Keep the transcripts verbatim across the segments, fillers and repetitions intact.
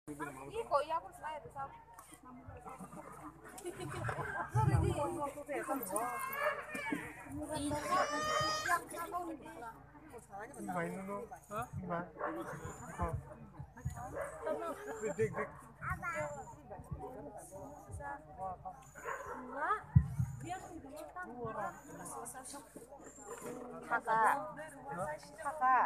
Iko iya pun saya itu sama. Sorry di. Main dulu. Hah? Gimana? Dik, dik. Kakak. Kakak.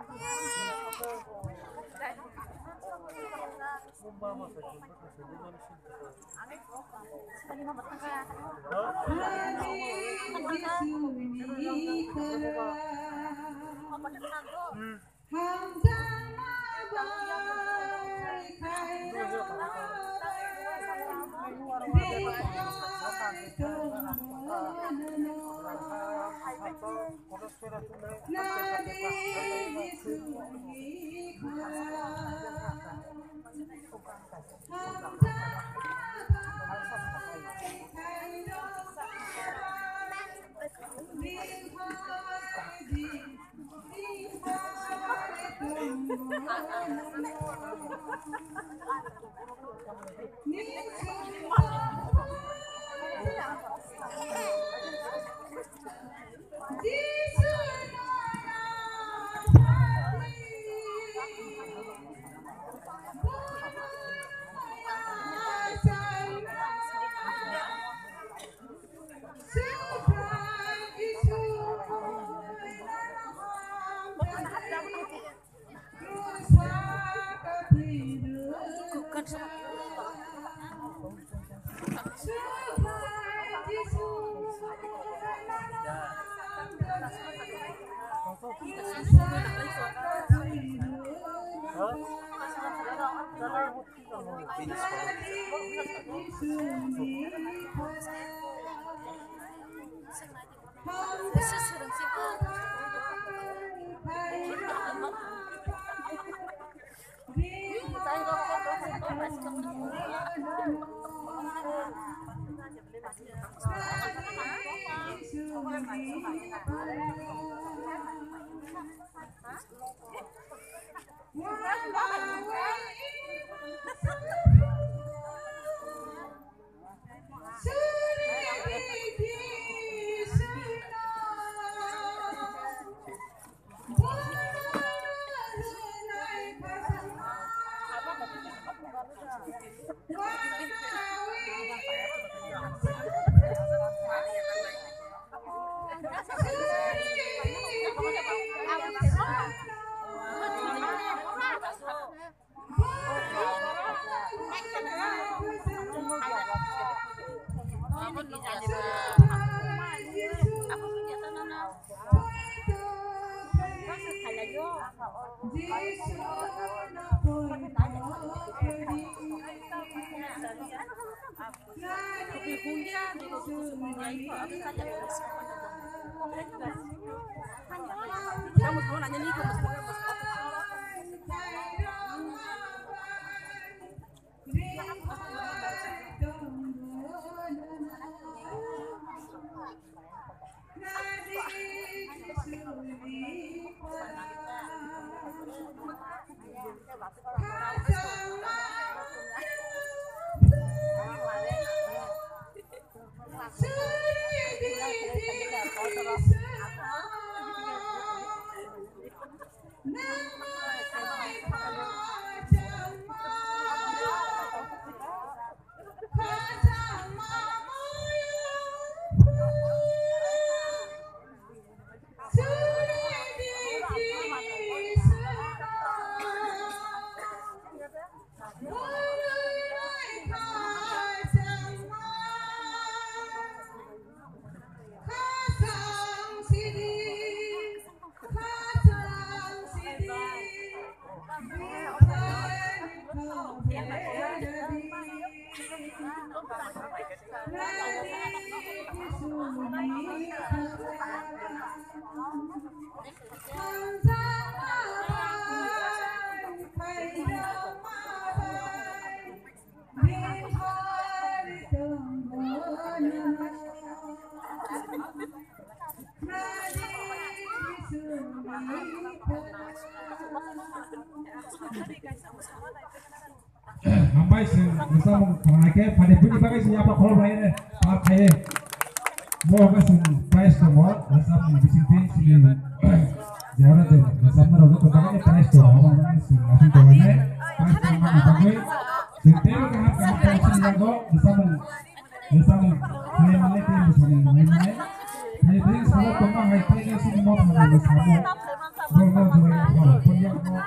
hambai sing bisa mengenai ke pada bunyi pakai siapa kalau bayar deh pakai mau ke sing price to more bisa mengising sing jangan aja bisa merogoh ke pakai price to orang orang sing masih kawannya price to mana pakai sing tero ke harga price sing jago bisa meng bisa meng ini mana itu bisa meng ini mana ini itu semua kembang hai itu sing mau mana bisa mau mau mau jual punya mau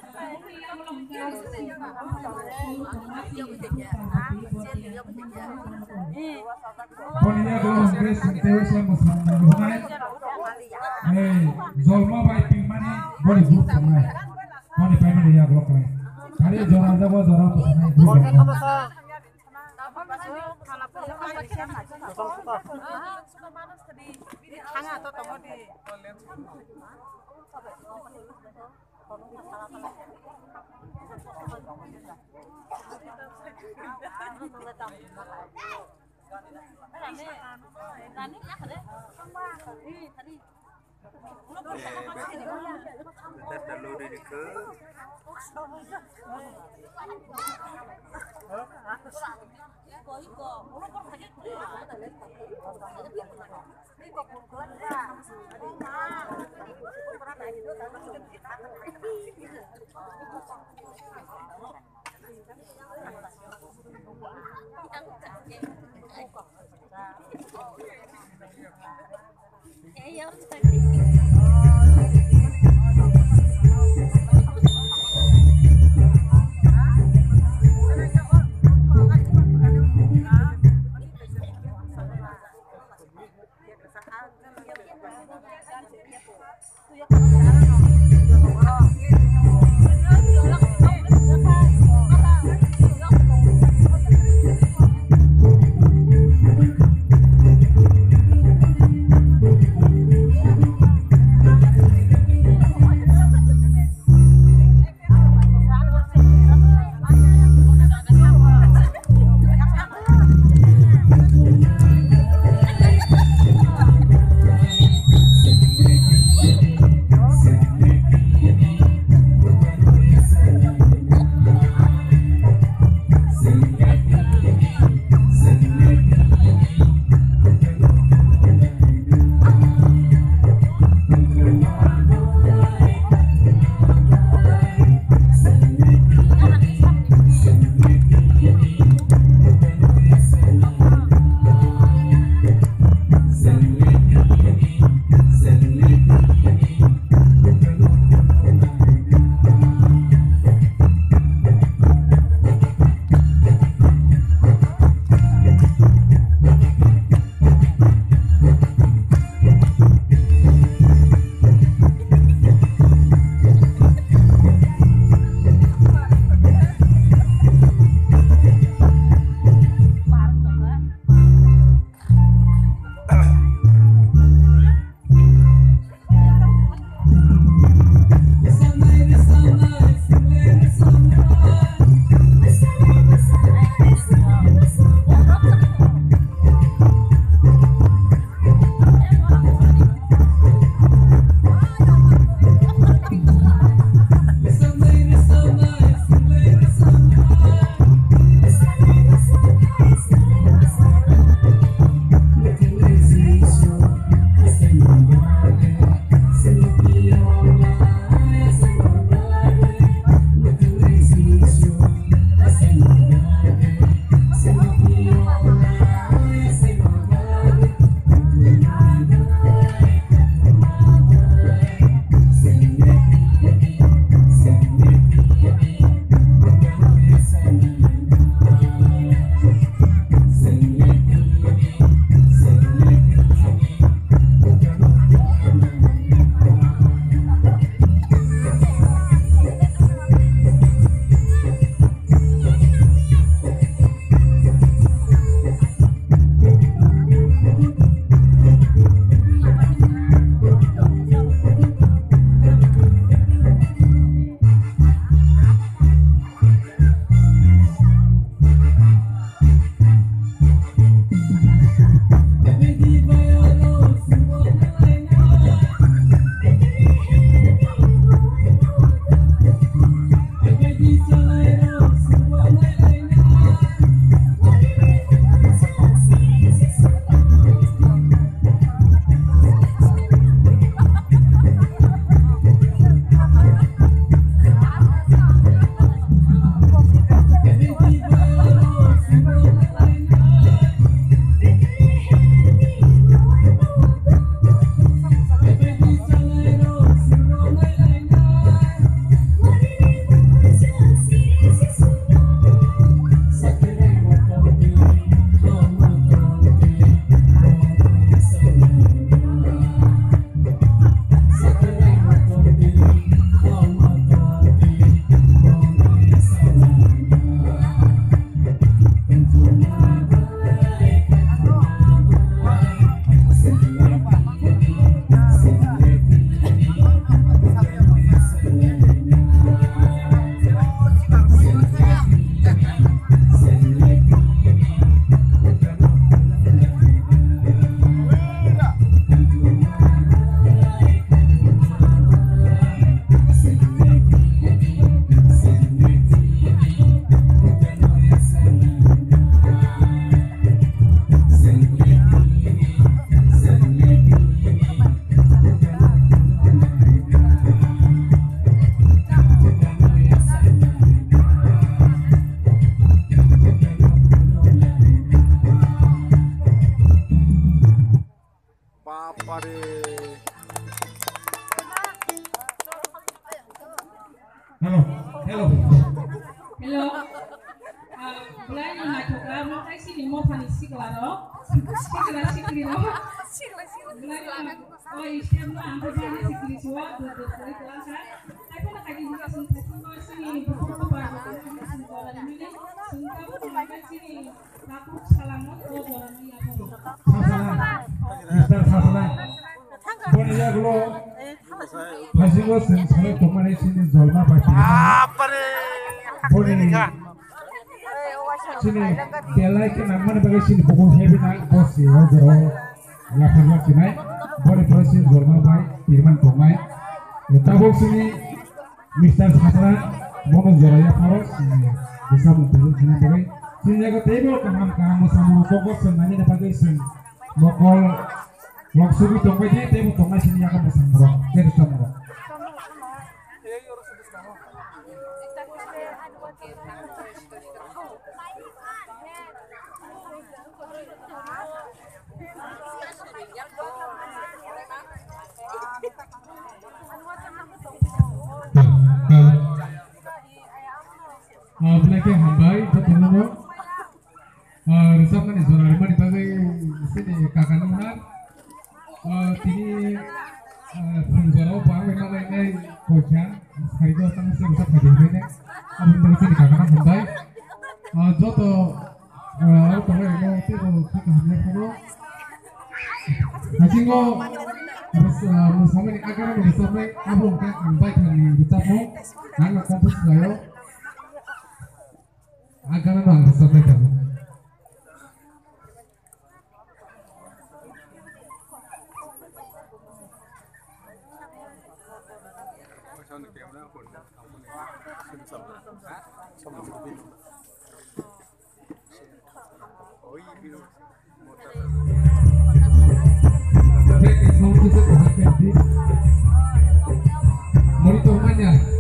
Poninya dulu Inggris tewe saya muslim mengenai eh zolma by pimani boleh grup sama poni payment ya grup lain kali jora aja gua jora mengenai grup Belai naiklah mau kayak sini mau panis sih kelaro, sikla sikli no. Belai oh isian mah angkat jadi sikli suat duduk dari kelas kan. Tapi nak kaji juga sini sini buku apa sini kalau ini sini kamu sini aku salamat oh orang ini apa. Mister Sasalan. Boleh kalau hasilnya sampai kemarin sini zona pasti. Apa nih? Boleh. Sini kelai ke nama bagai sini pokok heavy nak bos sih, jero lapan lapan sini. Boleh terus sini zona baik, firman tomai. Tabok sini Mister Sasalan mau jero ya harus bisa membantu sini bagai. Sini jaga table kamar kamu sama pokok senangnya dapat sini. Bokol Loksubi tongkai dia temu tongkai sini akan bersama bro, dari sama bro. Ah, belakang hambai betul bro. Ah, resep kan zona lima dipakai sini kakak nunar. Tini penjara bang memang ini kocan hari itu tanggal sebesar hari ini abang berisi di kakak Mumbai joto aku tahu ini itu kita hanya perlu hasil ko harus bersama ini agar bersama abang kan Mumbai kan kita mau nggak kompos layo agar nggak bersama kamu monitor mana